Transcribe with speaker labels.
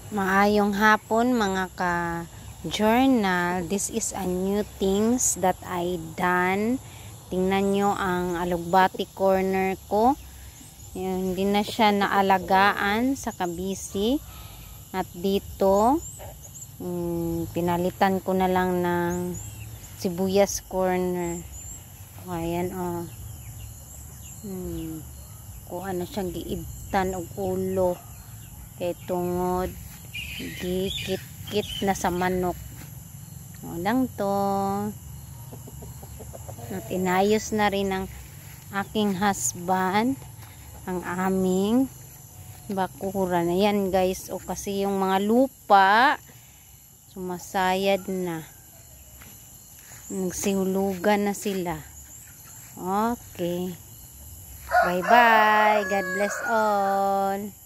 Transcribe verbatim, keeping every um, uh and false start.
Speaker 1: Maayong hapon mga ka-journal. This is a new things that I done. Tingnan nyo ang alugbati corner ko. Yun, hindi na siya naalagaan sa kabisi. At dito, um, pinalitan ko na lang ng sibuyas corner. O, ayan o. Oh. Hmm, kuha na siyang giibtan og ulo. Kay tungod gikit-kit na sa manok. O lang to. At inayos na rin ng aking husband ang aming bakuran. Ayan guys, o kasi yung mga lupa sumasayad na. Nagsiulugan na sila. Okay. Bye bye. God bless all.